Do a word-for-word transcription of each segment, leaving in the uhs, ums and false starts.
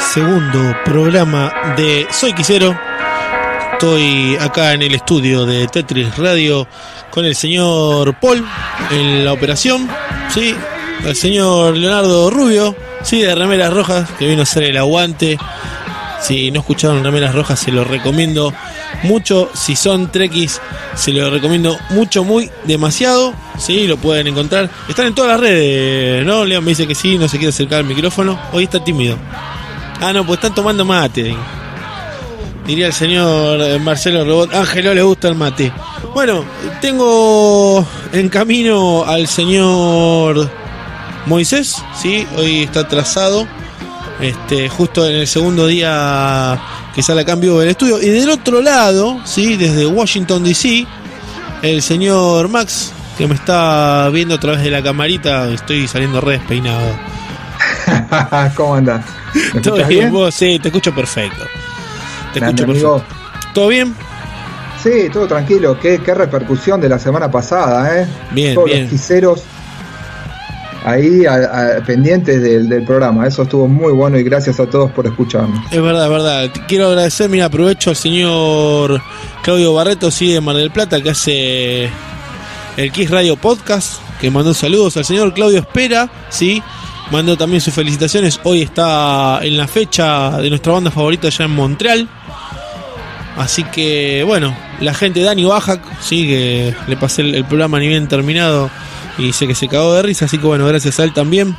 segundo programa de Soy Quisero. Estoy acá en el estudio de Tetris Radio con el señor Paul en la operación, sí, el señor Leonardo Rubio, sí, de Remeras Rojas, que vino a hacer el aguante. Si no escucharon Remeras Rojas, se lo recomiendo mucho. Si son trekkies, se lo recomiendo mucho, muy, demasiado. Sí, lo pueden encontrar. Están en todas las redes, ¿no? Leon me dice que sí, no se quiere acercar al micrófono. Hoy está tímido. Ah, no, pues están tomando mate. Diría el señor Marcelo Robot. Ángelo le gusta el mate. Bueno, tengo en camino al señor Moisés, sí, hoy está atrasado. Este, justo en el segundo día que sale a cambio del estudio. Y del otro lado, sí, desde Washington D C, el señor Max, que me está viendo a través de la camarita. Estoy saliendo re despeinado. ¿Cómo andás? ¿Me ¿Todo bien? bien? ¿Vos? Sí, te escucho perfecto. Te Grande, escucho perfecto. amigo. ¿Todo bien? Sí, todo tranquilo. Qué, qué repercusión de la semana pasada, ¿eh? Bien, Todos bien. los quiseros ahí a, a, pendientes del, del programa. Eso estuvo muy bueno y gracias a todos por escucharnos. Es verdad, es verdad. Quiero agradecer, mira, aprovecho al señor Claudio Barreto, sí, de Mar del Plata, que hace el Kiss Radio Podcast, que mandó saludos. Al señor Claudio Espera, sí, mandó también sus felicitaciones. Hoy está en la fecha de nuestra banda favorita allá en Montreal. Así que, bueno, la gente de Dani Bajac, sí, que le pasé el, el programa ni bien terminado y sé que se cagó de risa, así que bueno, gracias a él también.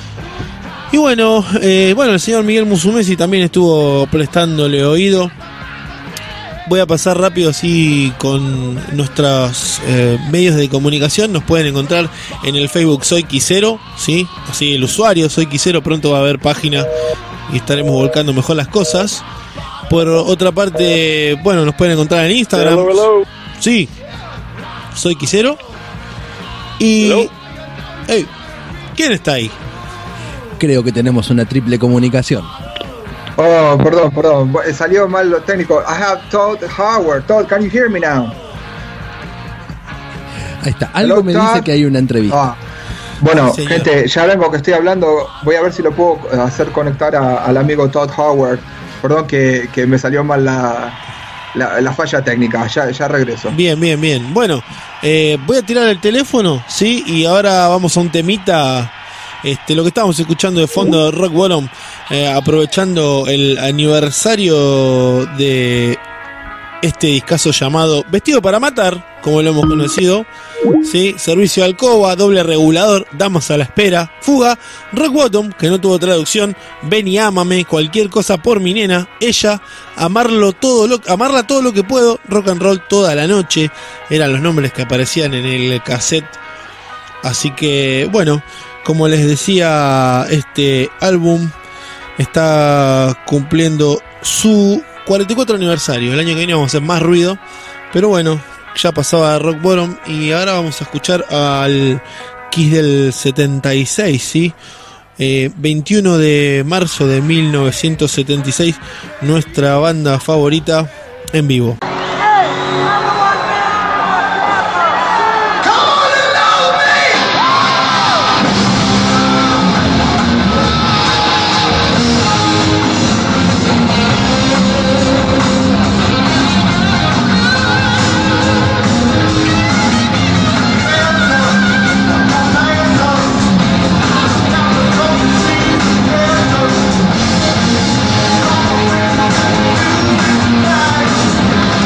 Y bueno, eh, bueno, el señor Miguel Musumesi también estuvo prestándole oído. Voy a pasar rápido así con nuestros eh, medios de comunicación. Nos pueden encontrar en el Facebook Soy Quisero, ¿sí? Así el usuario Soy Quisero, pronto va a haber página y estaremos volcando mejor las cosas. Por otra parte, bueno, nos pueden encontrar en Instagram. Hello, hello. Sí, Soy Quisero. Y... Hello. Hey, ¿quién está ahí? Creo que tenemos una triple comunicación. Oh, perdón, perdón. Salió mal lo técnico. I have Todd Howard. Todd, can you hear me now? Ahí está. Algo Hello, me Todd. dice que hay una entrevista. Ah. Bueno, Señor. gente, ya vengo que estoy hablando. Voy a ver si lo puedo hacer conectar a, al amigo Todd Howard. Perdón que, que me salió mal la, la, la falla técnica. Ya, ya regreso. Bien, bien, bien. Bueno, eh, voy a tirar el teléfono, ¿sí? Y ahora vamos a un temita. Este, lo que estábamos escuchando de fondo de Rock Bottom, eh, aprovechando el aniversario de este discazo llamado Vestido para Matar, como lo hemos conocido, ¿sí? Servicio de alcoba, doble regulador, Damas a la espera, Fuga, Rock Bottom, que no tuvo traducción, Ven y ámame, Cualquier cosa por mi nena, Ella, Amarlo todo lo, Amarla todo lo que puedo, Rock and Roll toda la noche, eran los nombres que aparecían en el cassette. Así que, bueno, como les decía, este álbum está cumpliendo su cuarenta y cuatro aniversario. El año que viene vamos a hacer más ruido, pero bueno, ya pasaba Rock Bottom y ahora vamos a escuchar al Kiss del setenta y seis, ¿sí? Eh, veintiuno de marzo de mil novecientos setenta y seis, nuestra banda favorita en vivo. Hey!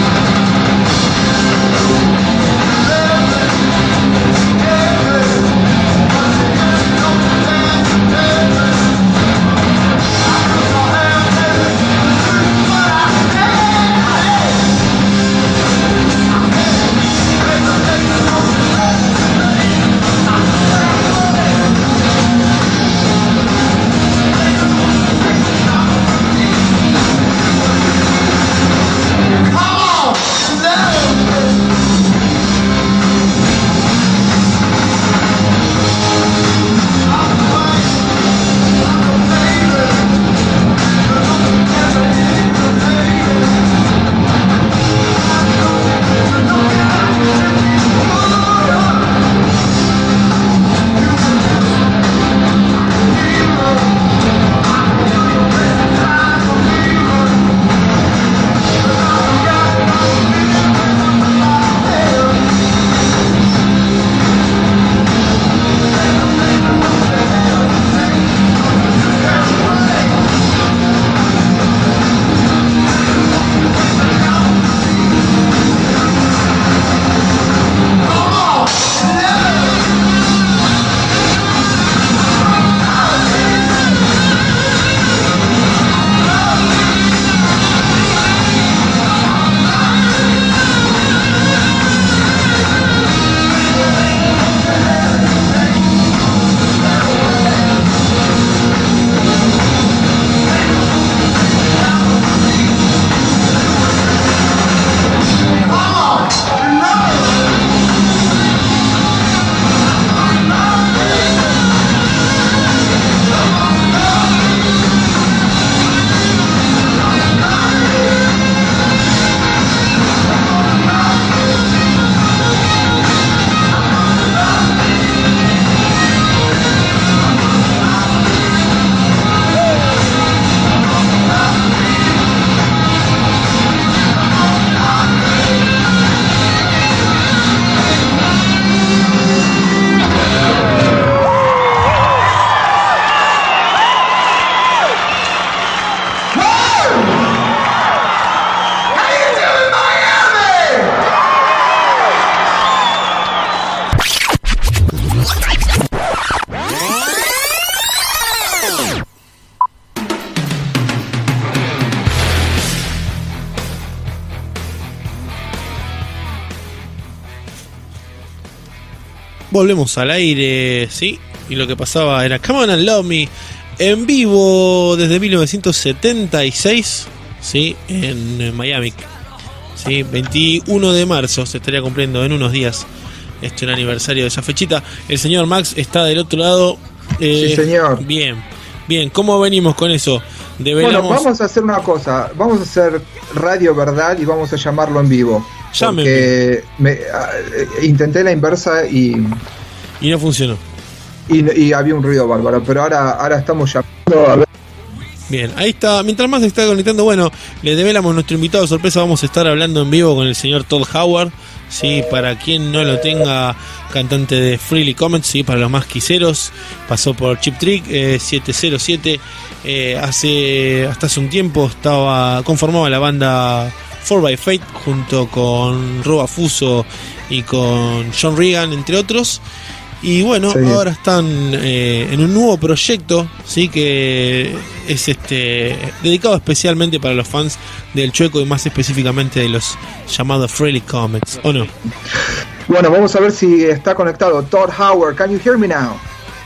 volvemos al aire, ¿sí? Y lo que pasaba era Come On and Love Me, en vivo desde mil novecientos setenta y seis, ¿sí? En Miami, ¿sí? veintiuno de marzo, se estaría cumpliendo en unos días este un aniversario de esa fechita. El señor Max está del otro lado. Eh, sí, señor. Bien, bien, ¿cómo venimos con eso? Develamos... Bueno, vamos a hacer una cosa, vamos a hacer Radio Verdad y vamos a llamarlo en vivo. Llámeme. Porque me, uh, intenté la inversa y... Y no funcionó. Y, y había un ruido bárbaro, pero ahora, ahora estamos llamando a ver. Bien, ahí está. Mientras más se está conectando, bueno, le develamos nuestro invitado de sorpresa. Vamos a estar hablando en vivo con el señor Todd Howard. Sí, para quien no lo tenga, cantante de Freely Comments, sí, para los más quiseros, pasó por Chip Trick eh, siete cero siete, eh, hace hasta hace un tiempo estaba conformaba la banda four by Fate junto con Rob Fuso y con John Regan, entre otros. Y bueno, sí, ahora están eh, en un nuevo proyecto, sí, que es este dedicado especialmente para los fans del Chueco y más específicamente de los llamados Freely Comets, ¿o no? Bueno, vamos a ver si está conectado. Todd Howard, can you hear me now?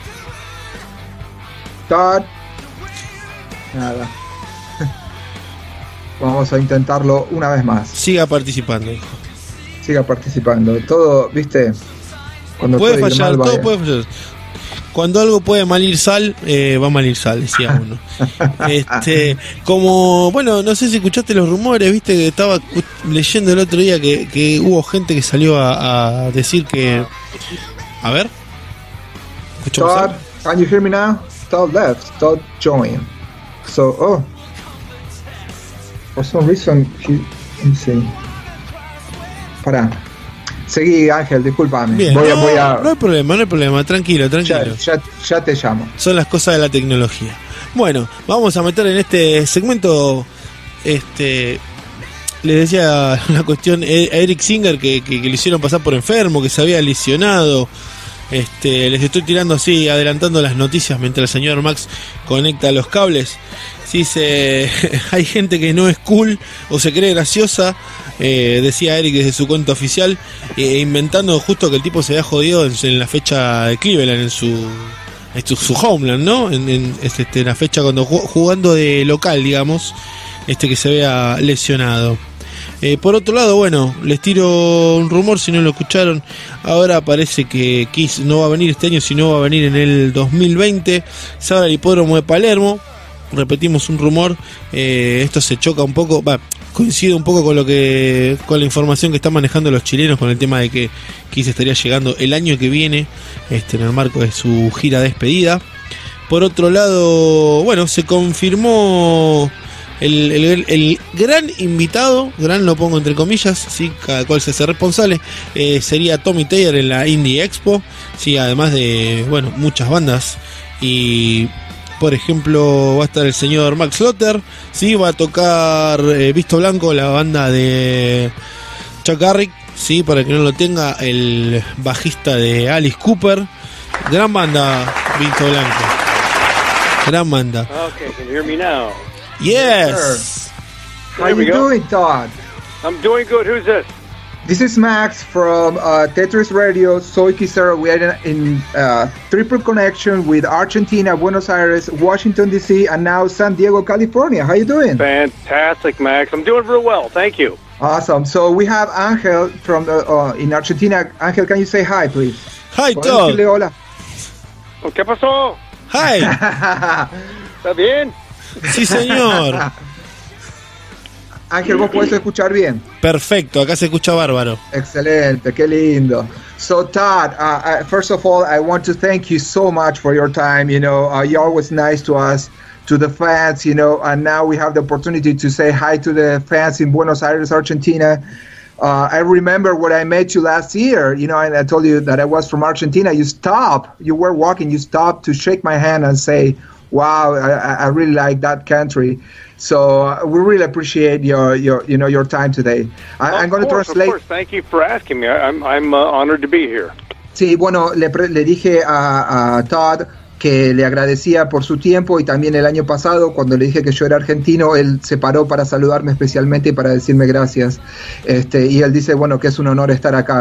Todd. Nada. Vamos a intentarlo una vez más. Siga participando, hijo. Siga participando. Todo, viste... Cuando puede puede fallar, mal, todo puede fallar. Cuando algo puede mal ir sal, eh, va a mal ir sal, decía uno. este, como, bueno, no sé si escuchaste los rumores, viste que estaba leyendo el otro día que, que hubo gente que salió a, a decir que... A ver. Todd, can you hear me now? Todd left, Todd joined. So, oh. For some reason, he, let me see. Pará. Seguí, Ángel, discúlpame. Bien, voy a, no, voy a... no hay problema, no hay problema, tranquilo, tranquilo. Ya, ya, ya te llamo. Son las cosas de la tecnología. Bueno, vamos a meter en este segmento, este, les decía una cuestión a Eric Singer que, que, que le hicieron pasar por enfermo, que se había lesionado. Este, les estoy tirando así, adelantando las noticias mientras el señor Max conecta los cables. Si se, hay gente que no es cool o se cree graciosa, eh, decía Eric desde su cuenta oficial, eh, inventando justo que el tipo se había jodido en, en la fecha de Cleveland, en su, en su, su homeland, ¿no? En, en este, en la fecha cuando jugando de local, digamos, este que se había lesionado. Eh, por otro lado, bueno, les tiro un rumor si no lo escucharon. Ahora parece que Kiss no va a venir este año, sino va a venir en el dos mil veinte. Se abre el hipódromo de Palermo. Repetimos un rumor, eh, esto se choca un poco, bah, coincide un poco con lo que con la información que están manejando los chilenos con el tema de que Kiss estaría llegando el año que viene, este, en el marco de su gira de despedida. Por otro lado, bueno, se confirmó el, el, el gran invitado, gran lo pongo entre comillas, sí, cada cual se hace responsable, eh, sería Tommy Taylor en la Indie Expo, sí, además de, bueno, muchas bandas. Y por ejemplo, va a estar el señor Max Slaughter, sí, va a tocar eh, Visto Blanco, la banda de Chuck Garrick, sí, para que no lo tenga, el bajista de Alice Cooper. Gran banda, Visto Blanco. Gran banda. Okay, can you hear me now? Yes. How are you doing, Todd? I'm doing good. Who's this? This is Max from uh, Tetris Radio, Soy Quisero. We are in uh, triple connection with Argentina, Buenos Aires, Washington, D C, and now San Diego, California. How you doing? Fantastic, Max. I'm doing real well. Thank you. Awesome. So we have Angel from the, uh, in Argentina. Angel, can you say hi, please? Hi, Todd. Hola. ¿Qué pasó? Hi. ¿Está bien? Sí, señor. Ángel, ¿vos podés escuchar bien? Perfecto, acá se escucha bárbaro. Excelente, qué lindo. So Todd, uh, uh, first of all, I want to thank you so much for your time. You know, uh, you're always nice to us, to the fans, you know, and now we have the opportunity to say hi to the fans in Buenos Aires, Argentina. Uh, I remember when I met you last year, you know, and I told you that I was from Argentina. You stopped, you were walking, you stopped to shake my hand and say, wow, I, I really like that country. So uh, we really appreciate your, your, you know, your time today. I, I'm going to translate. Of course, thank you for asking me. I, I'm, I'm uh, honored to be here. Sí, bueno, le, le dije a, a Todd que le agradecía por su tiempo y también el año pasado cuando le dije que yo era argentino, él se paró para saludarme especialmente y para decirme gracias. Este, y él dice, bueno, que es un honor estar acá.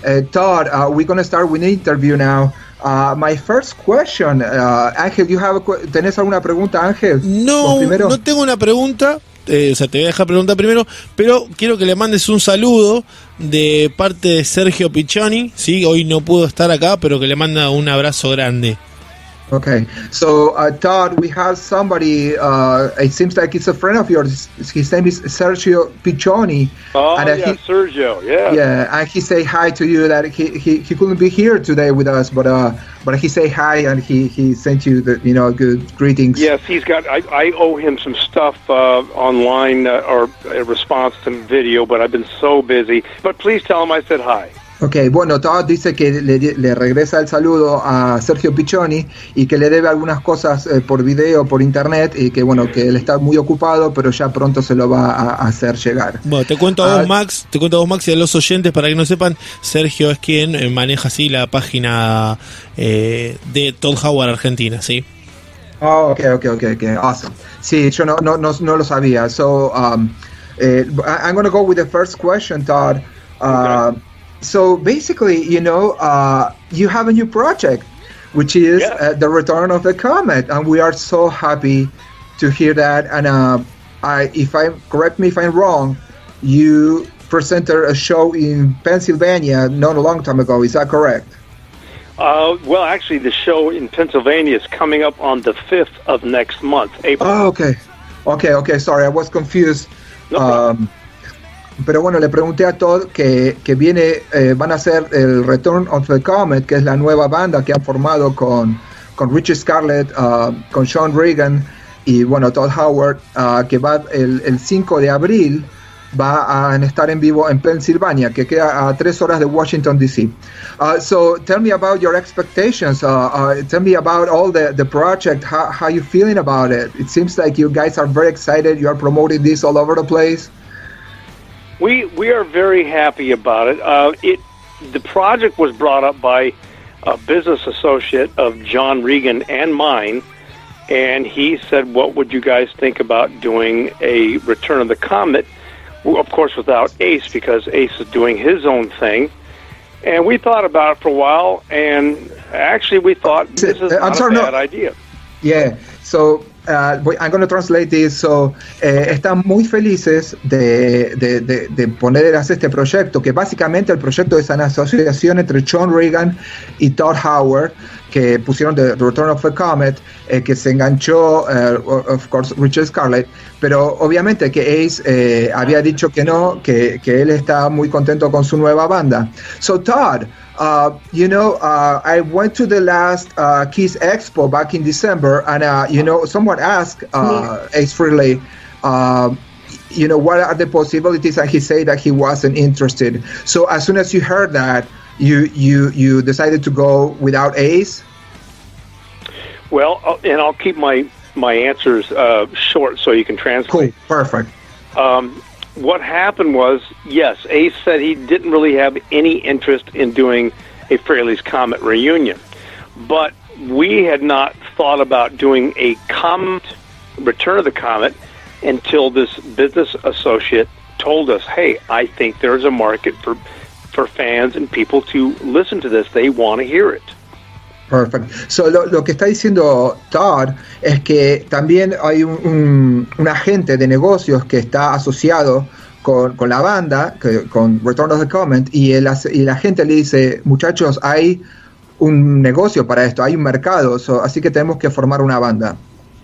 uh, Todd, uh, we're going to start with the interview now. Uh, my first question, uh, Ángel, you have a, ¿tenés alguna pregunta, Ángel? No, no tengo una pregunta. Eh, o sea, te voy a dejar preguntar primero, pero quiero que le mandes un saludo de parte de Sergio Piccioni, ¿sí? Hoy no pudo estar acá, pero que le manda un abrazo grande. Okay, so uh, Todd, we have somebody, uh, it seems like it's a friend of yours. His name is Sergio Piccioni. Oh, and, uh, yeah, he, Sergio, yeah. Yeah, and he say hi to you that he, he, he couldn't be here today with us, but uh, but he say hi and he, he sent you the, you know, good greetings. Yes, he's got, I, I owe him some stuff uh, online uh, or a response to video, but I've been so busy. But please tell him I said hi. Ok, bueno, Todd dice que le, le regresa el saludo a Sergio Piccioni y que le debe algunas cosas eh, por video, por internet, y que bueno, que él está muy ocupado, pero ya pronto se lo va a, a hacer llegar. Bueno, te cuento a vos, uh, Max, te cuento a vos, Max, y a los oyentes, para que no sepan, Sergio es quien eh, maneja así la página eh, de Todd Howard Argentina, ¿sí? Oh, ok, ok, ok, ok, awesome. Sí, yo no, no, no, no lo sabía. So, um, eh, I'm going to go with the first question, Todd. Uh, okay. So basically, you know, uh, you have a new project, which is yeah. uh, the Return of the Comet, and we are so happy to hear that. And uh, I, if I correct me if I'm wrong, you presented a show in Pennsylvania not a long time ago. Is that correct? Uh, well, actually, the show in Pennsylvania is coming up on the fifth of next month, April. Oh, okay, okay, okay. Sorry, I was confused. No problem. Um, Pero bueno, le pregunté a Todd que, que viene, eh, van a hacer el Return of the Comet, que es la nueva banda que han formado con, con Richie Scarlett, uh, con Sean Regan y bueno, Todd Howard, uh, que va el, el cinco de abril, va a estar en vivo en Pensilvania, que queda a tres horas de Washington, D C. Uh, so tell me about your expectations, uh, uh, tell me about all the, the project, how, how you feeling about it. It seems like you guys are very excited, you are promoting this all over the place. We we are very happy about it. Uh, it the project was brought up by a business associate of John Regan and mine, and he said, "What would you guys think about doing a Return of the Comet?" Well, of course, without Ace, because Ace is doing his own thing. And we thought about it for a while, and actually, we thought this is not a bad idea. Yeah. So. Uh, I'm going to translate this. So, eh, están muy felices de, de, de, de poner hacer este proyecto, que básicamente el proyecto es una asociación entre Sean Regan y Todd Howard, que pusieron The Return of the Comet, eh, que se enganchó, uh, of course, Richard Scarlett, pero obviamente que Ace eh, había dicho que no, que, que él está muy contento con su nueva banda. So, Todd, Uh, you know, uh, I went to the last uh, Kiss Expo back in December, and uh, you know, someone asked uh, Ace Frehley, uh, you know, what are the possibilities, and he said that he wasn't interested. So as soon as you heard that, you you you decided to go without Ace. Well, and I'll keep my my answers uh, short so you can translate. Cool, perfect. Um, What happened was, yes, Ace said he didn't really have any interest in doing a Frehley's Comet reunion. But we had not thought about doing a Comet, Return of the Comet, until this business associate told us, hey, I think there's a market for, for fans and people to listen to this. They want to hear it. Perfect. So, lo, lo que está diciendo Todd es que también hay un, un, un agente de negocios que está asociado con, con la banda, que, con Return of the Comet, y el, y el agente le dice, muchachos, hay un negocio para esto, hay un mercado, so, así que tenemos que formar una banda.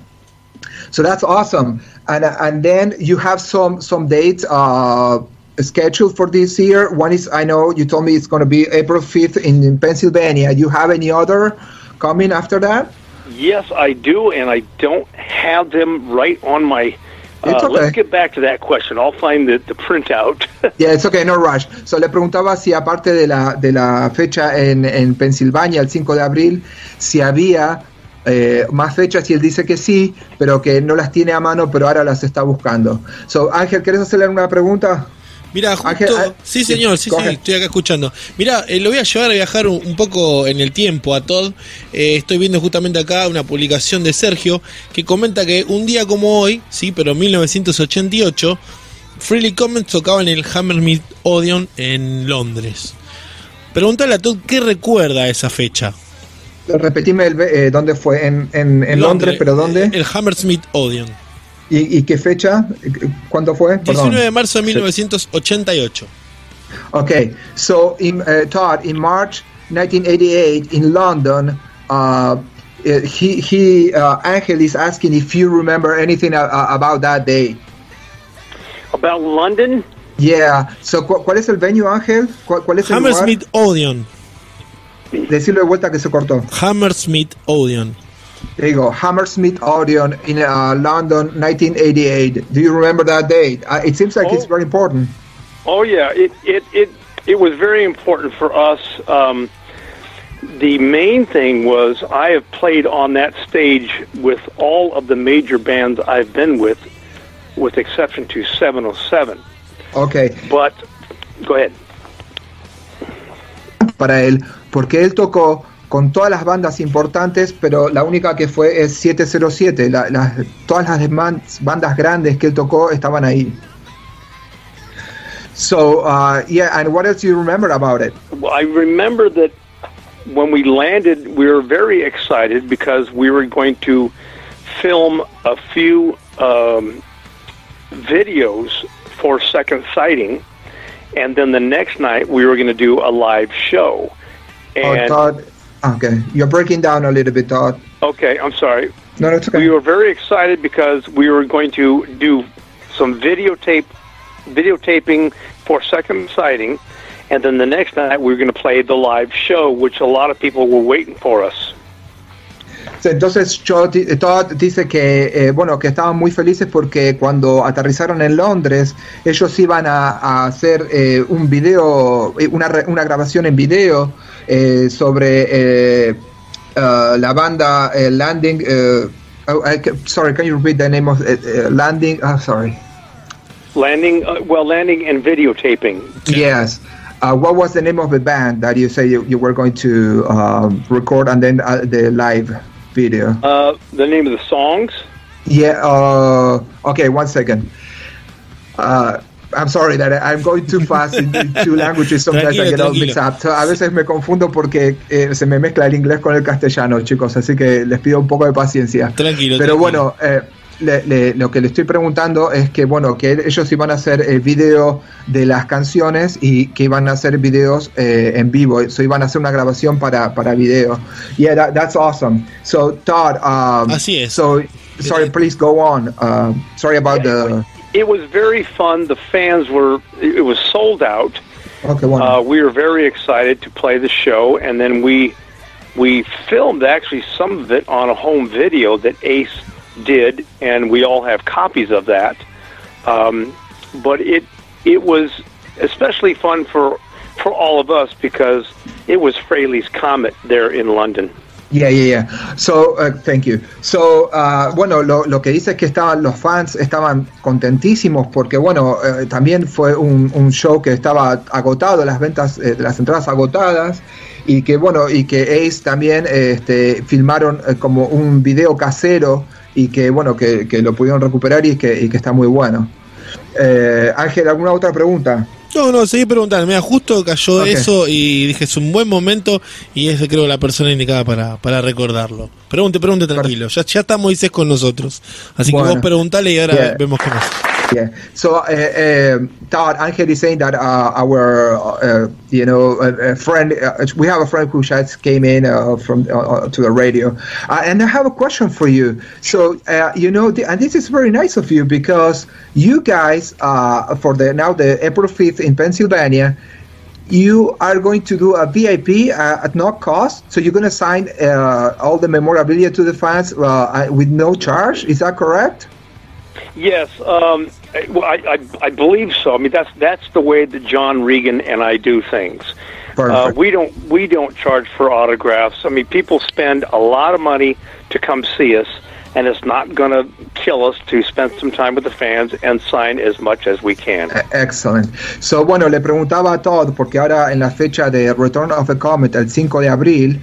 So that's awesome. And and then you have some some dates uh, scheduled for this year. One is, I know you told me it's going to be April fifth in, in Pennsylvania. You have any other coming after that? Yes, I do, and I don't have them right on my... Uh, it's okay. Let's get back to that question. I'll find the, the printout. Yeah, it's okay, no rush. So le preguntaba si aparte de la, de la fecha en, en Pensilvania, el cinco de abril, si había eh, más fechas, y él dice que sí, pero que no las tiene a mano, pero ahora las está buscando. So, Ángel, ¿querés hacerle una pregunta? Mira, justo, Ángel, sí señor, sí, sí, estoy acá escuchando. Mira, eh, lo voy a llevar a viajar un, un poco en el tiempo a Todd. Eh, estoy viendo justamente acá una publicación de Sergio que comenta que un día como hoy, sí, pero en mil novecientos ochenta y ocho, Frehley Comet tocaba en el Hammersmith Odeon en Londres. Preguntale a Todd qué recuerda esa fecha. Repetime el, eh, dónde fue, en, en, en Londres, Londres, pero ¿dónde? El Hammersmith Odeon. ¿Y, ¿Y qué fecha? ¿Cuándo fue? diecinueve de marzo de mil novecientos ochenta y ocho. Okay, so in, uh, Todd, in March nineteen eighty-eight in London, uh, he, he uh, Angel is asking if you remember anything uh, about that day. About London? Yeah. So, ¿cu ¿cuál es el venue, Ángel? ¿Cuál, cuál es el Hammersmith Odeon. Decirlo de vuelta que se cortó. Hammersmith Odeon. There you go. Hammersmith Odeon in uh, London, nineteen eighty-eight. Do you remember that date? Uh, it seems like oh. it's very important. Oh yeah, it it it it was very important for us. Um, the main thing was I have played on that stage with all of the major bands I've been with, with exception to seven oh seven. Okay. But go ahead. Para él, porque él tocó con todas las bandas importantes, pero la única que fue es siete cero siete. La, la, todas las demás bandas grandes que él tocó estaban ahí. So, uh, yeah, and what else do you remember about it? Well, I remember that when we landed, we were very excited because we were going to film a few um, videos for Second Sighting, and then the next night we were going to do a live show. And oh, Todd, okay, you're breaking down a little bit, Todd. Okay, I'm sorry. No, no, it's okay. We were very excited because we were going to do some videotape, videotaping for Second Sighting, and then the next night we were going to play the live show, which a lot of people were waiting for us. Entonces Todd dice que eh, bueno, que estaban muy felices porque cuando aterrizaron en Londres ellos iban a, a hacer eh, un video, una, una grabación en video eh, sobre eh, uh, la banda uh, Landing. Uh, oh, I, sorry, can you repeat the name of uh, uh, Landing? Oh, sorry. Landing, uh, well, landing and videotaping. Yes. Uh, what was the name of the band that you say you, you were going to um, record and then uh, the live video? Uh, the name of the songs? Yeah. Uh, okay, one second. Uh, I'm sorry that I'm going too fast in two languages. Sometimes tranquilo, I get all mixed up. So, a veces me confundo porque eh, se me mezcla el inglés con el castellano, chicos. Así que les pido un poco de paciencia. Tranquilo. Pero tranquilo. bueno. Eh, Le, le, lo que le estoy preguntando es que bueno que ellos iban a hacer el video de las canciones y que iban a hacer videos eh, en vivo, so iban a hacer una grabación para para video. Yeah, that, that's awesome. So Todd, um, así es. So sorry, please go on. Uh, sorry about the. It was very fun. The fans were. It was sold out. Okay, bueno. Uh, we were very excited to play the show, and then we we filmed actually some of it on a home video that Ace did, and we all have copies of that. Um, but it it was especially fun for for all of us because it was Fraley's Comet there in London. Yeah, yeah, yeah. So, uh, thank you. So, uh, bueno, lo, lo que dice es que estaban los fans estaban contentísimos porque, bueno, eh, también fue un, un show que estaba agotado, las ventas, eh, las entradas agotadas, y que, bueno, y que Ace también eh, este, filmaron eh, como un video casero y que, bueno, que, que lo pudieron recuperar y que, y que está muy bueno. Eh, Ángel, ¿alguna otra pregunta? No, no, seguí preguntando. Mira, justo cayó Okay. eso y dije, es un buen momento y es, creo, la persona indicada para, para recordarlo. Pregunte, pregunte tranquilo. Ya, ya está Moisés con nosotros. Así bueno. que vos preguntale y ahora Yeah. vemos qué más. Yeah. So, uh, uh, Todd, Angel is saying that uh, our, uh, you know, a, a friend, uh, we have a friend who just came in uh, from uh, to the radio, uh, and I have a question for you. So, uh, you know, the, and this is very nice of you because you guys, uh, for the now the April fifth in Pennsylvania, you are going to do a V I P uh, at no cost. So you're going to sign uh, all the memorabilia to the fans uh, with no charge. Is that correct? Yes, um, I, I, I believe so. I mean, that's that's the way that John Regan and I do things. Uh, we don't we don't charge for autographs. I mean, people spend a lot of money to come see us, and it's not going to kill us to spend some time with the fans and sign as much as we can. Excellent. So, bueno, le preguntaba a Todd, porque ahora en la fecha de Return of the Comet, el cinco de abril,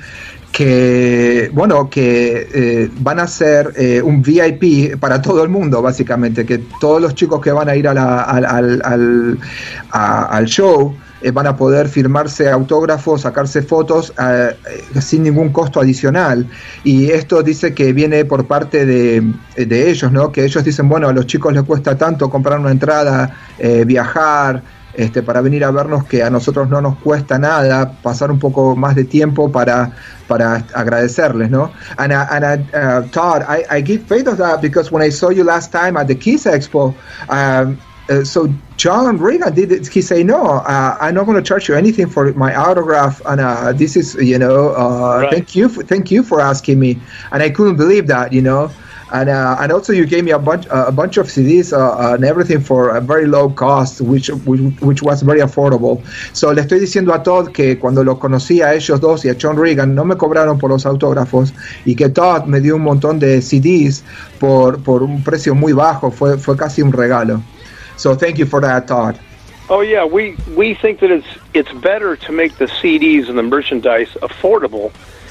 que bueno que eh, van a hacer eh, un V I P para todo el mundo, básicamente, que todos los chicos que van a ir a la, al, al, al, a, al show eh, van a poder firmarse autógrafos, sacarse fotos eh, sin ningún costo adicional. Y esto dice que viene por parte de, de ellos, ¿no? Que ellos dicen, bueno, a los chicos les cuesta tanto comprar una entrada, eh, viajar, Este, para venir a vernos, que a nosotros no nos cuesta nada pasar un poco más de tiempo para, para agradecerles, ¿no? And, uh, and I, uh, Todd, I, I give faith of that because when I saw you last time at the Kiss Expo, um, uh, so John Regan did it, he say, no, uh, I'm not going to charge you anything for my autograph, and uh, this is, you know, uh, right. thank you, for, thank you for asking me, and I couldn't believe that, you know. And uh, and also you gave me a bunch uh, a bunch of C Ds uh, uh, and everything for a very low cost, which, which which was very affordable. So le estoy diciendo a Todd que cuando los conocí a ellos dos y a John Regan no me cobraron por los autógrafos, y que Todd me dio un montón de C Ds por por un precio muy bajo. Fue fue casi un regalo. So thank you for that, Todd. Oh yeah, we we think that it's it's better to make the C Ds and the merchandise affordable.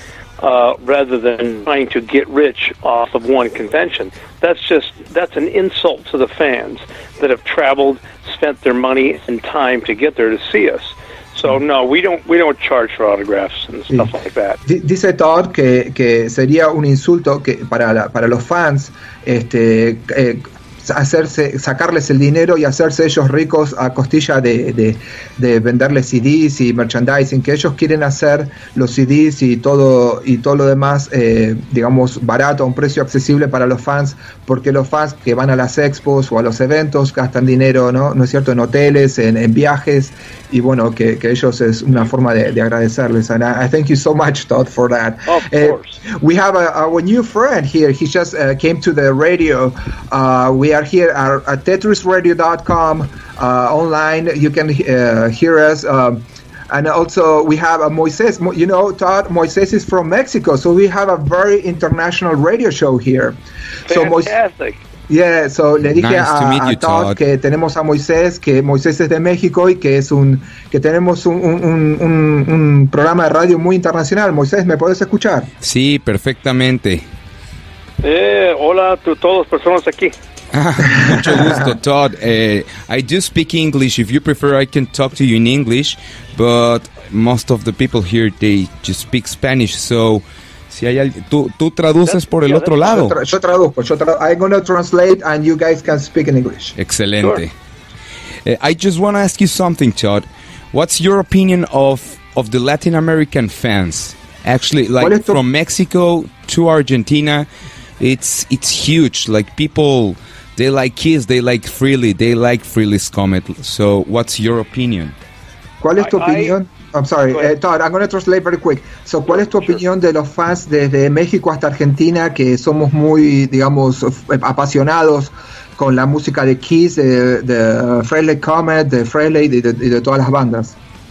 Uh, rather than trying to get rich off of one convention. That's just, that's an insult to the fans that have traveled, spent their money and time to get there to see us. So no, we don't we don't charge for autographs and stuff sí. like that. Dice Todd que, que sería un insulto que para la, para los fans este eh, hacerse, sacarles el dinero y hacerse ellos ricos a costilla de, de, de venderles C Ds y merchandising, que ellos quieren hacer los C Ds y todo y todo lo demás, eh, digamos, barato, a un precio accesible para los fans, porque los fans que van a las expos o a los eventos gastan dinero, ¿no? ¿No es cierto?, en hoteles, en, en viajes, y bueno, que, que ellos es una forma de, de agradecerles. And I, I thank you so much, Todd, for that. Of uh, course. We have a, our new friend here. He just uh, came to the radio. Uh, we are here at, at tetris radio dot com uh, online. You can uh, hear us. Um, and also we have a Moises. You know, Todd, Moises is from Mexico, so we have a very international radio show here. Fantastic. So Yeah, so le dije Nice a, to meet you, a Todd, Todd, que tenemos a Moisés, que Moisés es de México y que es un que tenemos un, un, un, un programa de radio muy internacional. Moisés, ¿me puedes escuchar? Sí, perfectamente. Eh, hola a todas las personas aquí. Mucho gusto, Todd. Uh, I do speak English. If you prefer, I can talk to you in English, but most of the people here, they just speak Spanish, so... Si hay alguien, tú, tú traduces por el yeah, otro lado. Yo, tra yo traduzco. Yo tra I'm going to translate and you guys can speak in English. Excelente. Sure. Uh, I just want to ask you something, Todd. What's your opinion of, of the Latin American fans? Actually, like from Mexico to Argentina, it's it's huge. Like people, they like Kiss, they like Freely, they like Freely's Comet. So what's your opinion? ¿Cuál es tu I, opinión? I, I'm sorry, uh, Todd, I'm going to translate very quick. So, ¿cuál es tu opinión de los fans desde México hasta Argentina, que somos muy, digamos, apasionados con la música de Kiss, de, de Frehley Comet, de Frehley y de, de, de todas las bandas?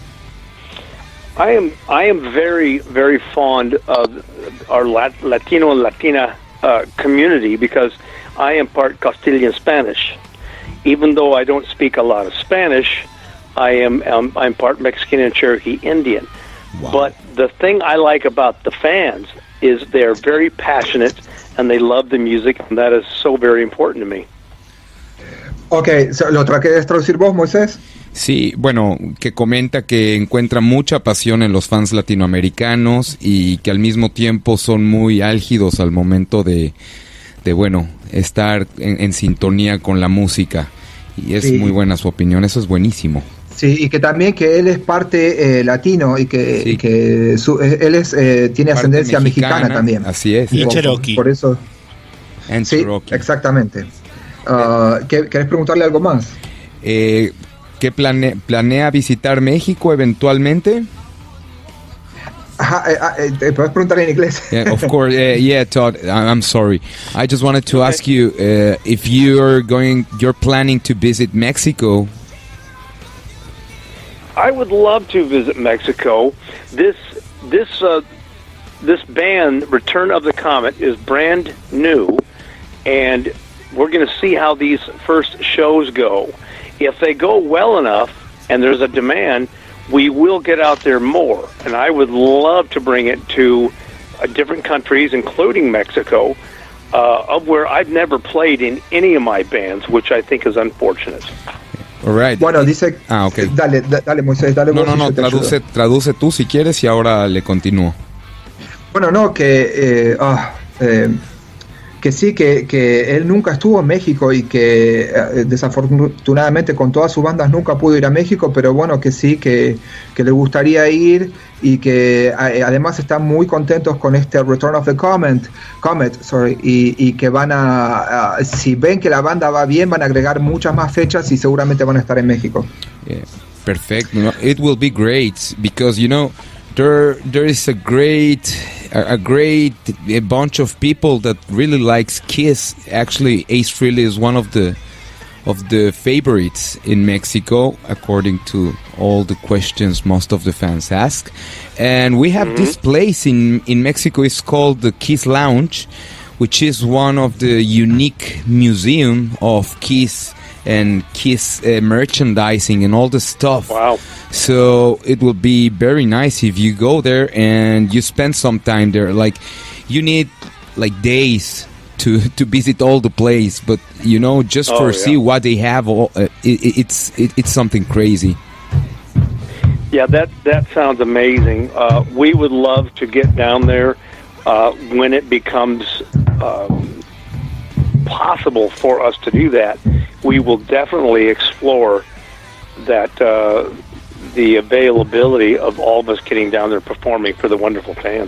I am I am very very fond of our Lat Latino and Latina uh, community because I am part Castilian Spanish. Even though I don't speak a lot of Spanish, I am um, I'm part Mexican and Cherokee Indian. Wow. But the thing I like about the fans is they're very passionate and they love the music, and that is so very important to me. Okay, so, ¿lo querés traducir vos, Moisés? Sí, bueno, que comenta que encuentra mucha pasión en los fans latinoamericanos y que al mismo tiempo son muy álgidos al momento de, de bueno, estar en, en sintonía con la música. Y es sí. muy buena su opinión, eso es buenísimo. Sí, y que también que él es parte eh, latino y que, sí. y que su, él es eh, tiene parte ascendencia mexicana, mexicana también. Así es. Y por, Cherokee. Por eso. And sí, Cherokee. Exactamente. Uh, ¿Querés preguntarle algo más? Eh, ¿Qué plane, planea visitar México eventualmente? Ajá, eh, eh, ¿puedes preguntar en inglés? Yeah, of course. Uh, yeah, Todd. I'm sorry. I just wanted to okay. ask you uh, if you're going, you're planning to visit Mexico. I would love to visit Mexico. This this uh, this band, Return of the Comet, is brand new, and we're going to see how these first shows go. If they go well enough, and there's a demand, we will get out there more. And I would love to bring it to uh, different countries, including Mexico, uh, of where I've never played in any of my bands, which I think is unfortunate. All right. Bueno, dice... Ah, ok. Dale, dale, Moisés, dale. No, vos no, no, traduce, traduce tú si quieres y ahora le continúo. Bueno, no, que... Eh, ah, eh, que sí, que, que él nunca estuvo en México y que eh, desafortunadamente con todas sus bandas nunca pudo ir a México, pero bueno, que sí, que, que le gustaría ir y que eh, además están muy contentos con este Return of the Comet, Comet sorry, y, y que van a, a, si ven que la banda va bien, van a agregar muchas más fechas y seguramente van a estar en México. Yeah, perfect. It will be great because, you know, there there is a great a, a great a bunch of people that really likes Kiss. Actually, Ace Frehley is one of the of the favorites in Mexico, according to all the questions most of the fans ask. And we have mm-hmm. this place in in Mexico. It's called the Kiss Lounge, which is one of the unique museum of Kiss and Kiss uh, merchandising and all the stuff. Wow. So it will be very nice if you go there and you spend some time there. Like, you need like days to to visit all the place, but you know, just oh, for yeah. see what they have, uh, it, it's it, it's something crazy. Yeah, that that sounds amazing. Uh, we would love to get down there uh, when it becomes um, possible for us to do that. We will definitely explore that uh, the availability of all of us getting down there performing for the wonderful fans.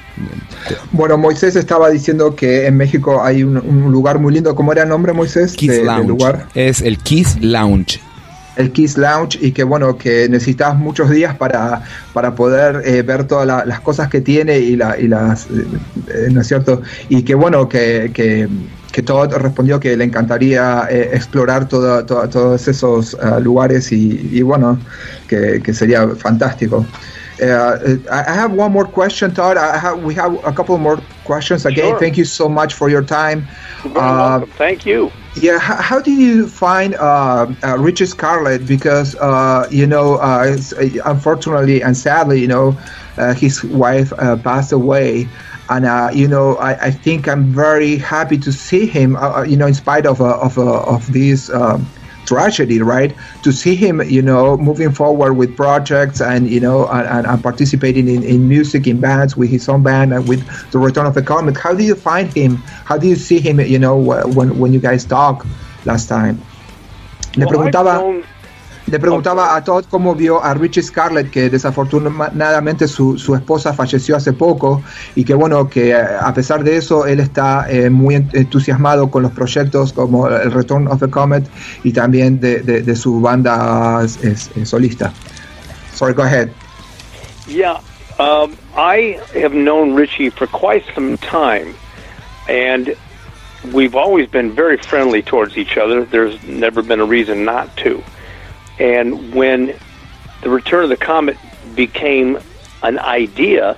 Bueno, Moisés estaba diciendo que en México hay un, un lugar muy lindo. ¿Cómo era el nombre, Moisés? Kiss de, Lounge. Del lugar. Es el Kiss Lounge. El Kiss Lounge, y que bueno, que necesitas muchos días para, para poder eh, ver todas la, las cosas que tiene y, la, y las, eh, ¿no es cierto? Y que bueno, que, que, que Todd respondió que le encantaría eh, explorar todo, todo, todos esos uh, lugares y, y bueno, que, que sería fantástico. Uh, I have one more question, Todd. I have, we have a couple more questions. Again, sure. Thank you so much for your time. You're very uh, welcome. Thank you. Yeah, how, how do you find uh, uh, Richie Scarlett? Because uh, you know, uh, unfortunately and sadly, you know, uh, his wife uh, passed away, and uh, you know, I, I think I'm very happy to see him. Uh, you know, in spite of uh, of uh, of this um, tragedy, right? To see him, you know, moving forward with projects and you know, and, and participating in, in music in bands with his own band and with the Return of the Comet. How do you find him? How do you see him? You know, when when you guys talk last time. Le well, preguntaba. Le preguntaba a Todd cómo vio a Richie Scarlett, que desafortunadamente su, su esposa falleció hace poco, y que bueno, que a pesar de eso él está eh, muy entusiasmado con los proyectos como el Return of the Comet y también de, de, de su banda es, es solista. Sorry, go ahead. Yeah, um, I have known Richie for quite some time, and we've always been very friendly towards each other. There's never been a reason not to. And when the Return of the Comet became an idea,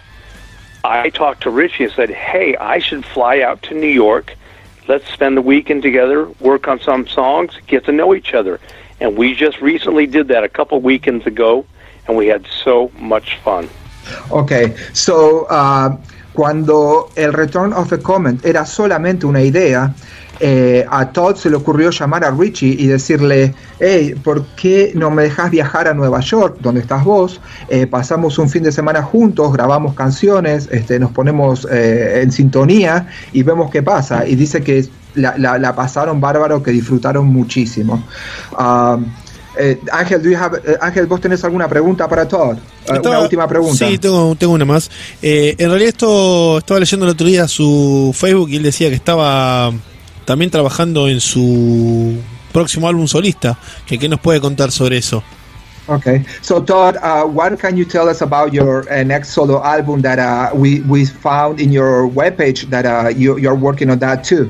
I talked to Richie and said, hey, I should fly out to New York. Let's spend the weekend together, work on some songs, get to know each other. And we just recently did that a couple weekends ago, and we had so much fun. Okay, so uh, cuando el Return of the Comet era solamente una idea, Eh, a Todd se le ocurrió llamar a Richie y decirle, hey, ¿por qué no me dejas viajar a Nueva York, donde estás vos? Eh, pasamos un fin de semana juntos, grabamos canciones, este, nos ponemos eh, en sintonía y vemos qué pasa. Y dice que la, la, la pasaron bárbaro, que disfrutaron muchísimo. Um, eh, Ángel, do you have, eh, Ángel, ¿vos tenés alguna pregunta para Todd? Uh, estaba, una última pregunta. Sí, tengo, tengo una más. Eh, en realidad esto estaba leyendo el otro día su Facebook y él decía que estaba también trabajando en su próximo álbum solista. ¿Qué, qué nos puede contar sobre eso? Okay, so Todd, uh, what can you tell us about your uh, next solo album that uh, we we found in your webpage that uh, you you're working on that too?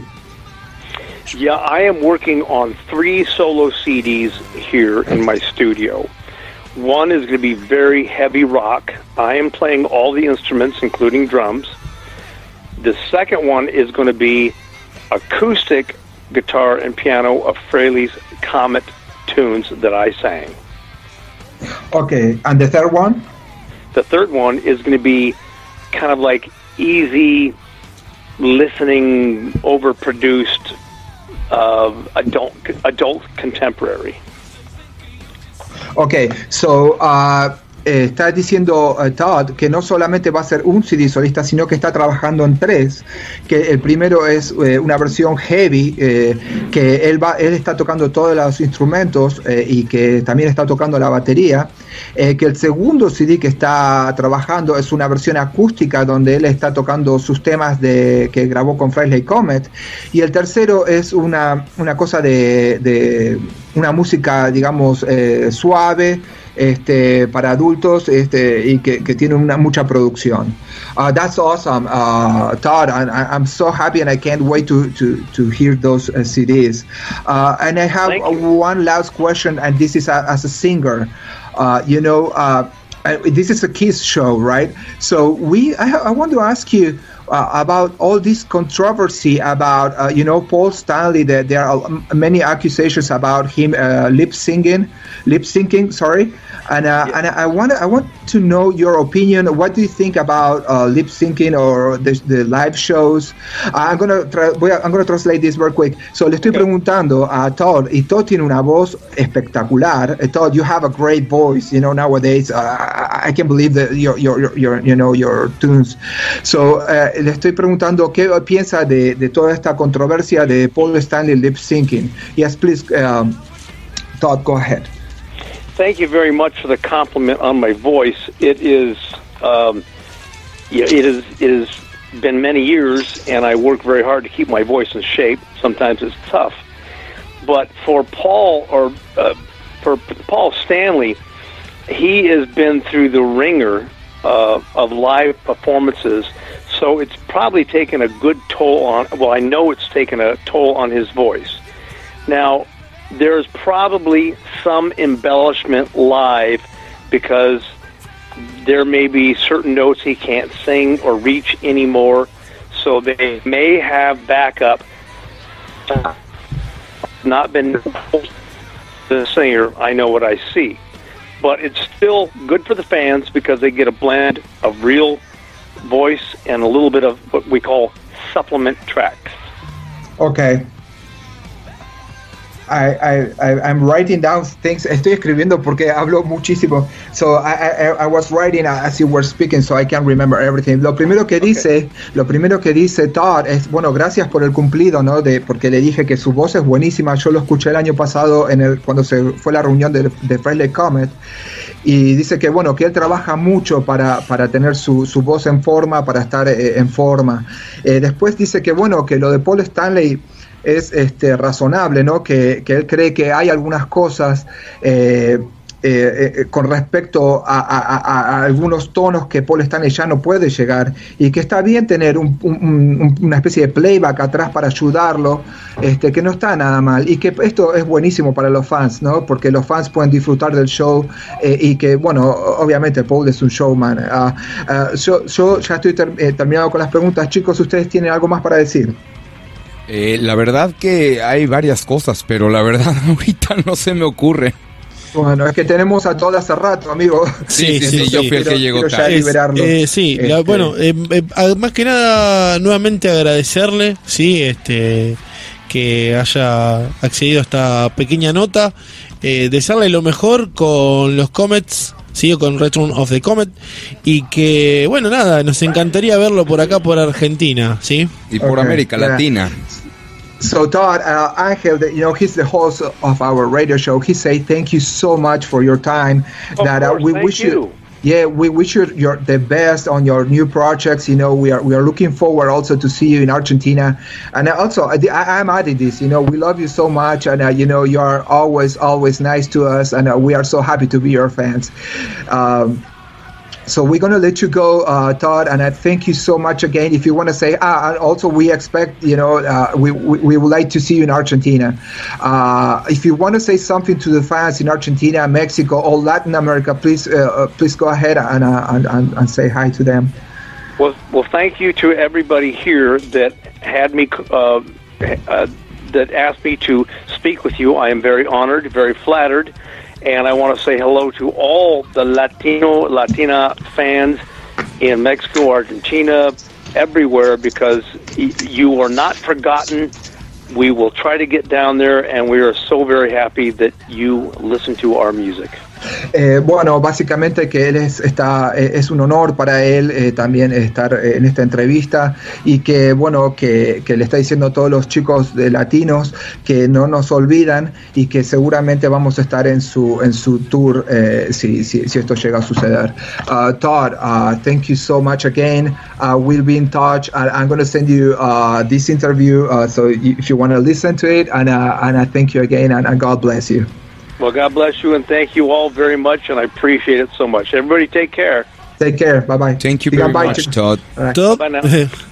Yeah, I am working on three solo C Ds here in my studio. One is going to be very heavy rock. I am playing all the instruments, including drums. The second one is going to be acoustic guitar and piano of Frehley's Comet tunes that I sang. Okay, and the third one? The third one is going to be kind of like easy listening, overproduced uh, adult adult contemporary. Okay, so uh, eh, está diciendo uh, Todd que no solamente va a ser un C D solista, sino que está trabajando en tres. Que el primero es eh, una versión heavy, eh, que él va, él está tocando todos los instrumentos eh, y que también está tocando la batería. Eh, que el segundo C D que está trabajando es una versión acústica donde él está tocando sus temas de que grabó con Freshly Comet. Y el tercero es una, una cosa de, de una música, digamos, eh, suave, este, para adultos, este, y que, que tiene una mucha producción. Uh, that's awesome, uh, Todd. And I, I'm so happy, and I can't wait to to, to hear those uh, C Ds. Uh, and I have uh, one last question, and this is a, as a singer. Uh, you know, uh, this is a Kiss show, right? So we, I, I want to ask you uh, about all this controversy about, uh, you know, Paul Stanley. That there are many accusations about him uh, lip singing, lip syncing. Sorry, and uh, yeah. and I want I want to know your opinion. What do you think about uh, lip syncing or the, the live shows? I'm gonna tra- voy a, I'm gonna translate this very quick. So le estoy okay. preguntando a Todd, y Todd tiene una voz espectacular. Uh, Todd, you have a great voice. You know, nowadays uh, I, I can't believe that your your your you know your tunes. So uh, le estoy preguntando qué piensa de, de toda esta controversia de Paul Stanley lip syncing. Yes, please, um, Todd, go ahead. Thank you very much for the compliment on my voice. It is, um, yeah, it is, it has been many years, and I work very hard to keep my voice in shape. Sometimes it's tough, but for Paul or uh, for Paul Stanley, he has been through the ringer uh, of live performances. So it's probably taken a good toll on, well, I know it's taken a toll on his voice. Now, there's probably some embellishment live because there may be certain notes he can't sing or reach anymore. So they may have backup. Not been the singer, I know what I see. But it's still good for the fans because they get a blend of real voice and a little bit of what we call supplement tracks. Okay. I, I, I, I'm writing down things. Estoy escribiendo porque hablo muchísimo. So I, I, I was writing as you were speaking, so I can't remember everything. Lo primero que dice, okay. lo primero que dice Todd es, bueno, gracias por el cumplido, ¿no? De, porque le dije que su voz es buenísima. Yo lo escuché el año pasado en el, cuando se fue la reunión de, de Freshly Comet. Y dice que, bueno, que él trabaja mucho para, para tener su, su voz en forma, para estar eh, en forma. Eh, después dice que, bueno, que lo de Paul Stanley es este, razonable, ¿no? Que, que él cree que hay algunas cosas eh, eh, eh, con respecto a, a, a, a algunos tonos que Paul Stanley ya no puede llegar y que está bien tener un, un, un, una especie de playback atrás para ayudarlo, este, que no está nada mal y que esto es buenísimo para los fans, ¿no? Porque los fans pueden disfrutar del show eh, y que, bueno, obviamente Paul es un showman. Uh, uh, yo, yo ya estoy ter- eh, terminado con las preguntas. Chicos, ¿ustedes tienen algo más para decir? Eh, la verdad que hay varias cosas, pero la verdad ahorita no se me ocurre. Bueno, es que tenemos a Todd hace rato, amigo. Sí, sí, sí, sí, yo fui el que llegó tarde. Eh, sí, este... la, bueno, eh, eh, más que nada, nuevamente agradecerle, sí, este, que haya accedido a esta pequeña nota, eh, desearle lo mejor con los Comets. Sí, con Return of the Comet. Y que, bueno, nada, nos encantaría verlo por acá, por Argentina, ¿sí? Y por okay, América yeah. Latina. So Todd, uh, Angel, you know, he's the host of our radio show. He say thank you so much for your time. Of that course, uh, we thank wish you. you. Yeah, we wish you your, the best on your new projects. You know, we are we are looking forward also to see you in Argentina. And also, I, I'm adding this. You know, we love you so much, and uh, you know, you are always always nice to us, and uh, we are so happy to be your fans. Um, so we're gonna let you go, uh, Todd, and I thank you so much again. If you want to say, ah, and also we expect, you know, uh, we, we we would like to see you in Argentina. Uh, if you want to say something to the fans in Argentina, Mexico, or Latin America, please uh, please go ahead and, uh, and, and and say hi to them. Well, well, thank you to everybody here that had me, uh, uh, that asked me to speak with you. I am very honored, very flattered. And I want to say hello to all the Latino, Latina fans in Mexico, Argentina, everywhere, because you are not forgotten. We will try to get down there, and we are so very happy that you listen to our music. Eh, bueno, básicamente que él es, está, eh, es un honor para él eh, también estar eh, en esta entrevista y que, bueno, que, que le está diciendo a todos los chicos de latinos que no nos olvidan y que seguramente vamos a estar en su, en su tour eh, si, si, si esto llega a suceder. Uh, Todd, uh, thank you so much again. Uh, we'll be in touch. I, I'm going to send you uh, this interview uh, so if you want to listen to it, and, uh, and I thank you again, and, and God bless you. Well, God bless you, and thank you all very much, and I appreciate it so much. Everybody take care. Take care. Bye-bye. Thank you very bye, much, Todd. All right. Top. Bye now.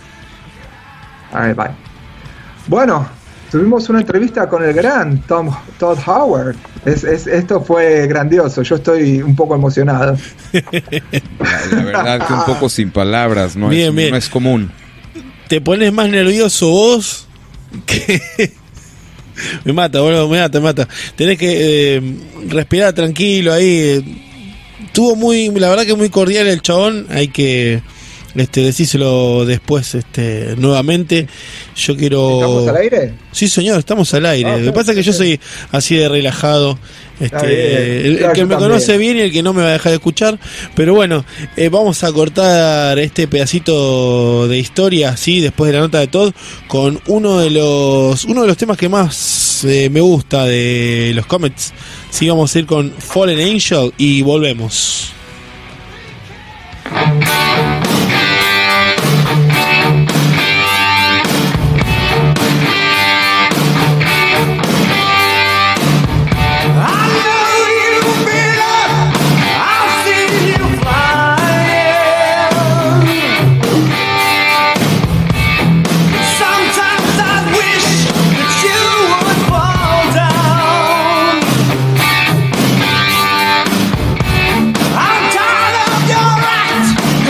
All right, bye. Bueno, tuvimos una entrevista con el gran Tom, Todd Howard. Es, es, esto fue grandioso. Yo estoy un poco emocionado. La, la verdad que un poco sin palabras, no, bien, es, bien. no es común. Te pones más nervioso vos que... Me mata, boludo, me mata, me mata. Tenés que eh, respirar tranquilo ahí. Eh. Tuvo muy, la verdad que muy cordial el chabón. Hay que este, decírselo después este, nuevamente. Yo quiero... ¿Estamos al aire? Sí, señor, estamos al aire. Ah, Lo que pasa es que yo soy así de relajado. Este, bien. el, Claro, el que yo me también. conoce bien y el que no me va a dejar de escuchar. Pero bueno, eh, vamos a cortar este pedacito de historia, sí, después de la nota de Todd, con uno de los uno de los temas que más eh, me gusta de los Comets. Sí, vamos a ir con Fallen Angel y volvemos. I'm tired of your act.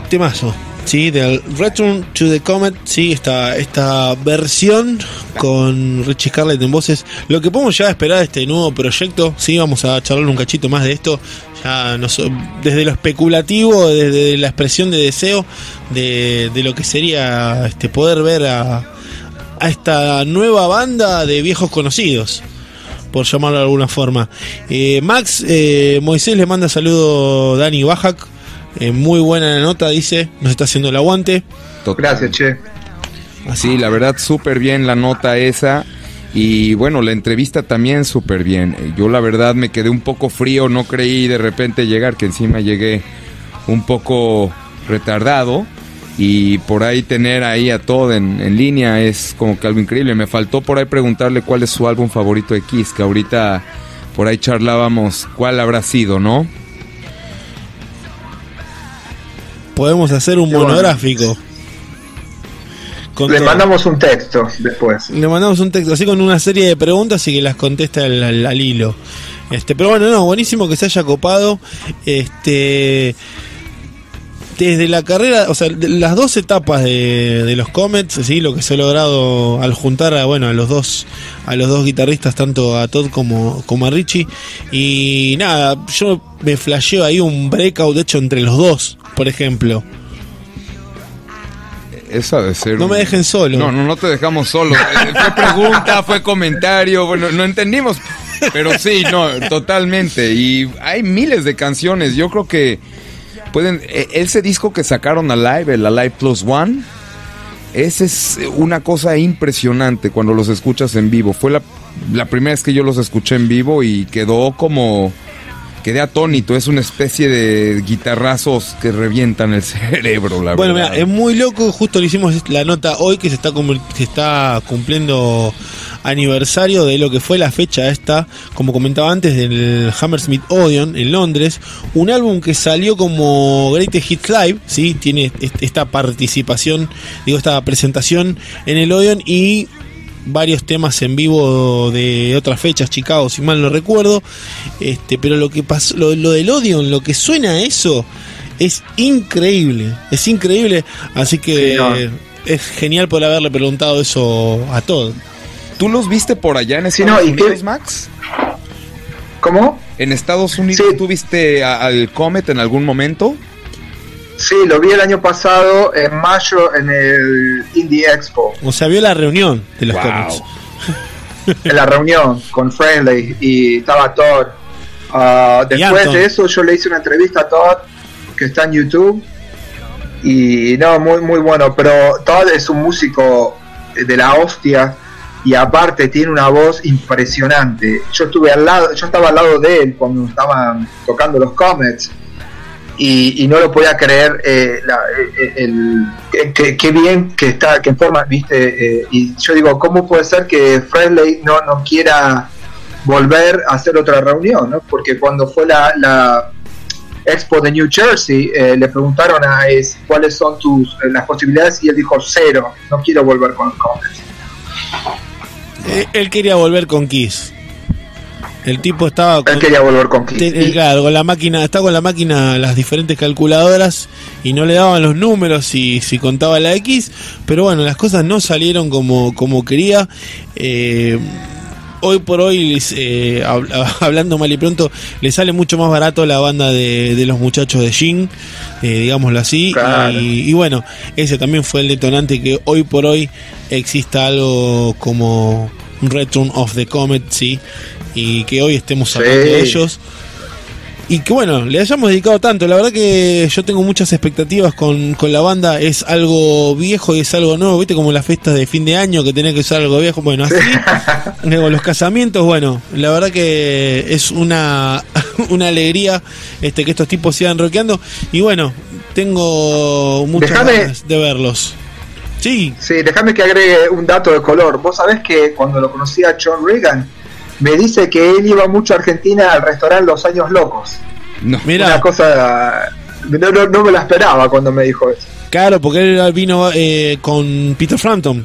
temazo, sí, del Return to the Comet, sí, esta, esta versión con Richie Scarlett en voces. Lo que podemos ya esperar de este nuevo proyecto, sí, vamos a charlar un cachito más de esto, ya no so, desde lo especulativo, desde la expresión de deseo de, de lo que sería este poder ver a, a esta nueva banda de viejos conocidos, por llamarlo de alguna forma. eh, Max eh, Moisés le manda saludo Dani Bajak. Eh, muy buena la nota, dice, nos está haciendo el aguante. Total. Gracias, che. Sí, la verdad, súper bien la nota esa. Y bueno, la entrevista también súper bien. Yo la verdad me quedé un poco frío, no creí de repente llegar, que encima llegué un poco retardado. Y por ahí tener ahí a todo en, en línea es como que algo increíble. Me faltó por ahí preguntarle cuál es su álbum favorito de Kiss, que ahorita por ahí charlábamos cuál habrá sido, ¿no? Podemos hacer un monográfico. Con Le todo. mandamos un texto después. Le mandamos un texto así con una serie de preguntas y que las contesta al, al, al hilo. Este, pero bueno, no, buenísimo que se haya copado. Este, desde la carrera, o sea, las dos etapas de, de los Comets, sí, lo que se ha logrado al juntar a, bueno, a los dos, a los dos guitarristas, tanto a Todd como, como a Richie. Y nada, yo me flasheo ahí un breakout hecho entre los dos, por ejemplo. Esa debe ser. No un... me dejen solo. No, no, no te dejamos solo. Fue pregunta, fue comentario, bueno, no entendimos. Pero sí, no, totalmente. Y hay miles de canciones. Yo creo que pueden. Ese disco que sacaron Alive, el Alive Plus One, ese es una cosa impresionante cuando los escuchas en vivo. Fue la, la primera vez que yo los escuché en vivo y quedó como. Quedé atónito, es una especie de guitarrazos que revientan el cerebro, la bueno, verdad. Mira, es muy loco, justo le hicimos la nota hoy que se está, se está cumpliendo aniversario de lo que fue la fecha esta, como comentaba antes, del Hammersmith Odeon en Londres, un álbum que salió como Greatest Hits Live, ¿sí? Tiene esta participación, digo, esta presentación en el Odeon y varios temas en vivo de otras fechas, Chicago, si mal no recuerdo. Este, pero lo que pasó, lo, lo del Odeon, lo que suena a eso, es increíble, es increíble. Así que sí, no. es genial por haberle preguntado eso a Todd. ¿Tú los viste por allá en sí, Estados no, Unidos, qué? Max? ¿Cómo? ¿En Estados Unidos sí. tú viste a, al Comet en algún momento? Sí, lo vi el año pasado en mayo en el Indie Expo. O sea, vio la reunión de los wow. Comets. En la reunión con Friendly y estaba Todd. Uh, después de eso yo le hice una entrevista a Todd que está en YouTube y no, muy muy bueno, pero Todd es un músico de la hostia y aparte tiene una voz impresionante. Yo estuve al lado, yo estaba al lado de él cuando estaban tocando los Comets. Y, y no lo podía creer, eh, la, el, el, que, que bien que está, que en forma, viste, eh, y yo digo, ¿cómo puede ser que Frehley no, no quiera volver a hacer otra reunión, ¿no? Porque cuando fue la, la Expo de New Jersey, eh, le preguntaron a es, cuáles son tus eh, las posibilidades y él dijo cero, no quiero volver con los Comets. Eh, él quería volver con Kiss. El tipo estaba con, él quería volver con Kiss. Te, claro, con la máquina, estaba con la máquina, las diferentes calculadoras y no le daban los números si, si contaba la X, pero bueno, las cosas no salieron como, como quería. Eh, hoy por hoy, eh, hablando mal y pronto, le sale mucho más barato la banda de, de los muchachos de Jing, eh, digámoslo así. Claro. Y, y bueno, ese también fue el detonante que hoy por hoy exista algo como Return of the Comet, sí, y que hoy estemos hablando sí. de ellos y que bueno, le hayamos dedicado tanto. La verdad que yo tengo muchas expectativas con, con la banda. Es algo viejo y es algo nuevo, viste, como las fiestas de fin de año que tenés que usar algo viejo, bueno, así con los casamientos. Bueno, la verdad que es una una alegría este que estos tipos sigan rockeando y bueno, tengo muchas Dejame... ganas de verlos. Sí, sí, déjame que agregue un dato de color. Vos sabés que cuando lo conocí a John Regan, me dice que él iba mucho a Argentina al restaurante Los Años Locos. No, mira, una cosa, no, no, no me la esperaba cuando me dijo eso. Claro, porque él vino eh, con Peter Frampton.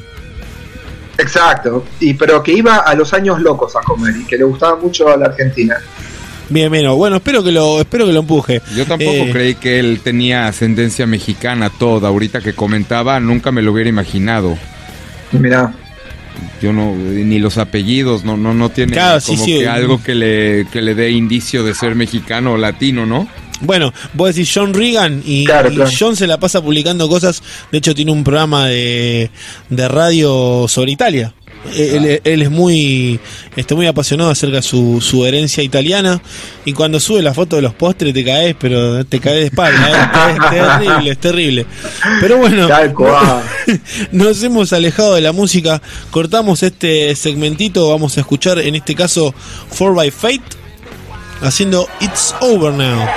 Exacto, y pero que iba a Los Años Locos a comer y que le gustaba mucho a la Argentina. Bien, menos. Bueno, espero que lo, espero que lo empuje. Yo tampoco eh, creí que él tenía ascendencia mexicana toda. Ahorita que comentaba, nunca me lo hubiera imaginado. Mira. Yo no, ni los apellidos, no, no, no tiene claro, como sí, sí. que algo que le, que le dé indicio de ser mexicano o latino, ¿no? Bueno, vos decís John Regan y, claro, y claro. John se la pasa publicando cosas. De hecho, tiene un programa de, de radio sobre Italia. Él, él es muy este, muy apasionado acerca de su, su herencia italiana. Y cuando sube la foto de los postres te caes, pero te caes de espalda. ¿eh? Es terrible, es terrible. Pero bueno, nos hemos alejado de la música. Cortamos este segmentito. Vamos a escuchar en este caso four by Fate haciendo It's Over Now.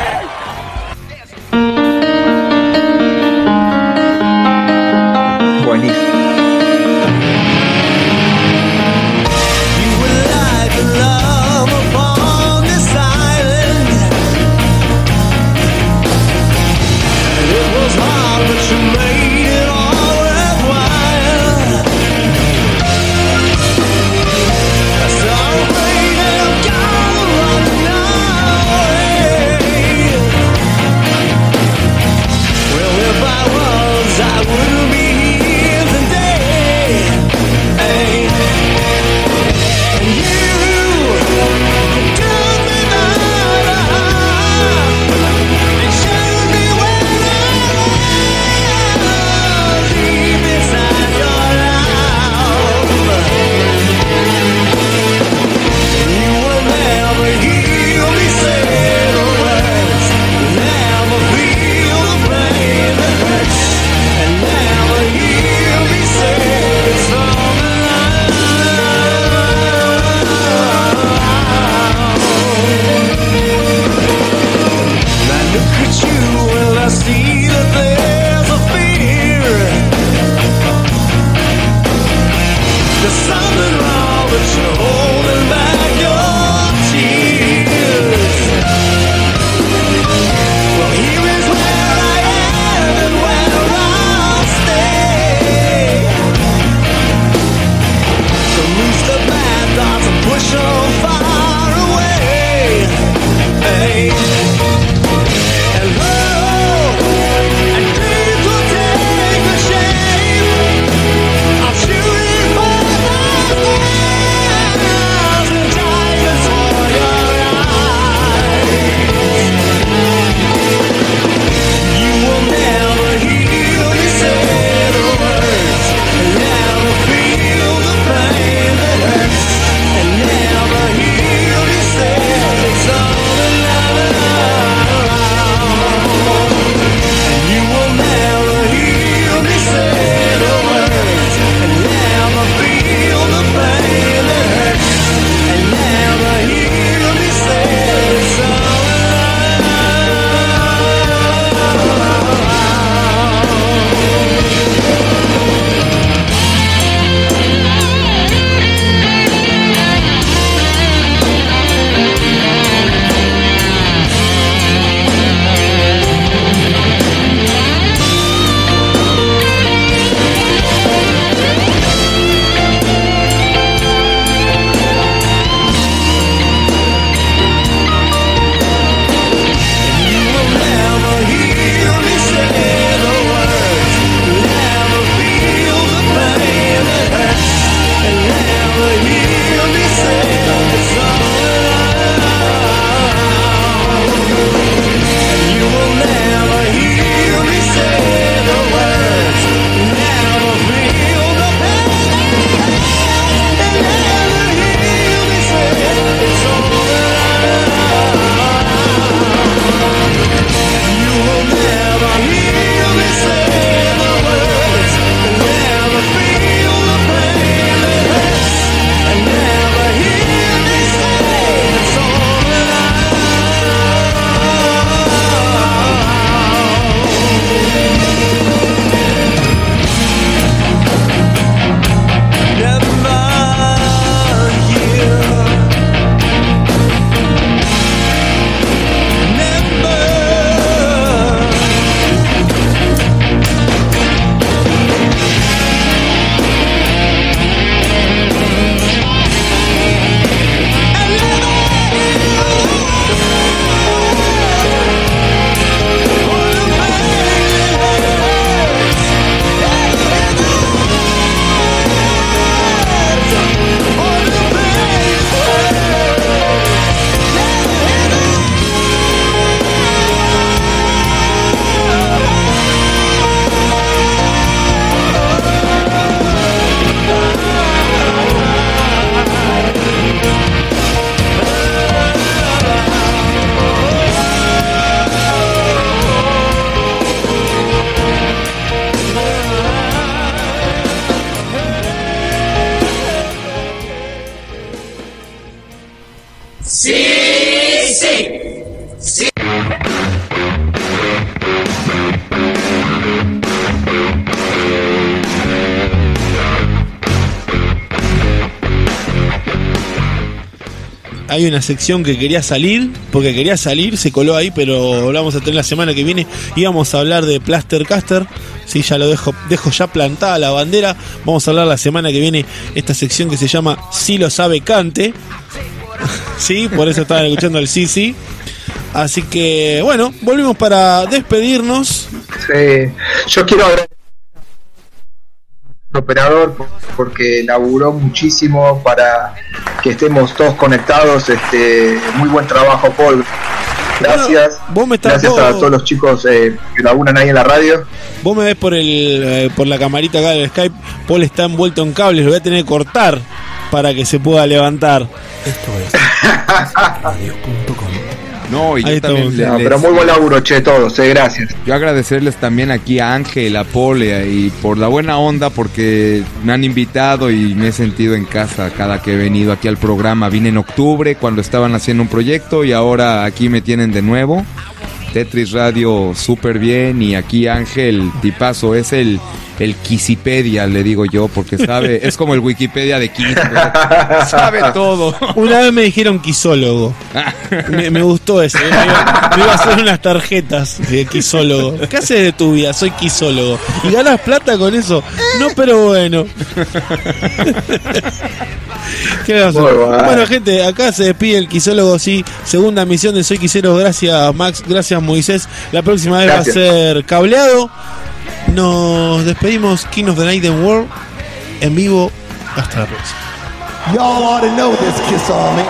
Buenísimo. I wouldn't be here today. sí, sí. Hay una sección que quería salir, porque quería salir, se coló ahí, pero lo vamos a tener la semana que viene. Íbamos a hablar de Plastercaster, sí, ya lo dejo, dejo ya plantada la bandera. Vamos a hablar la semana que viene esta sección que se llama Si lo sabe Cante. Sí, por eso estaban escuchando el sí, sí. Así que, bueno, volvimos para despedirnos. Sí, yo quiero agradecer al operador porque laburó muchísimo para que estemos todos conectados. Este, muy buen trabajo, Paul. Gracias. Bueno, vos me estás, Gracias vos, a todos los chicos eh, que laburan ahí en la radio. Vos me ves por el eh, por la camarita acá del Skype. Paul está envuelto en cables, lo voy a tener que cortar para que se pueda levantar. Esto es radio punto com. No, y yo también le, no, les, pero muy buen laburo, che, todos, eh, gracias. Yo agradecerles también aquí a Ángel, a Paul y por la buena onda, porque me han invitado y me he sentido en casa cada que he venido aquí al programa. Vine en octubre cuando estaban haciendo un proyecto y ahora aquí me tienen de nuevo. Tetris Radio súper bien, y aquí Ángel, tipazo, es el el Kisipedia, le digo yo, porque sabe, es como el Wikipedia de Kiss, sabe todo. Una vez me dijeron quisólogo. Me, me gustó ese. Me iba, me iba a hacer unas tarjetas de quisólogo. ¿Qué haces de tu vida? Soy quisólogo. ¿Y ganas plata con eso? No, pero bueno. ¿Qué vas a hacer? Bueno, gente, acá se despide el quisólogo, sí. Segunda misión de Soy Quisero. Gracias, Max. Gracias, Moisés. La próxima vez Gracias. va a ser cableado. Nos despedimos. King of the Night and World en vivo. Hasta la próxima. Y'all ought to know this, Kiss Army.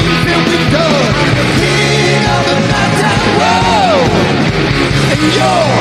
Yo!